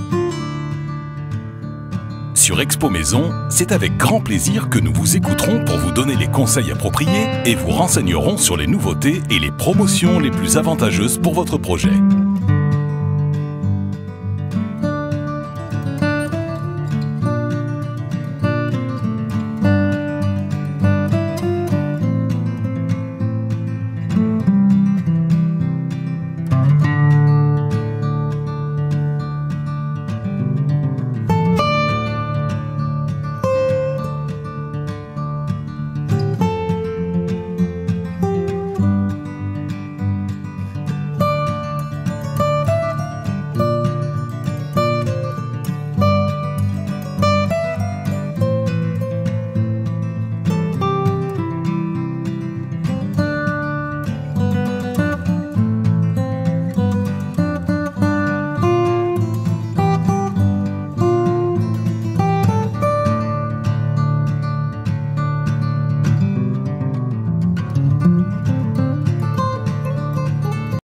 Sur Expo Maison, c'est avec grand plaisir que nous vous écouterons pour vous donner les conseils appropriés et vous renseignerons sur les nouveautés et les promotions les plus avantageuses pour votre projet.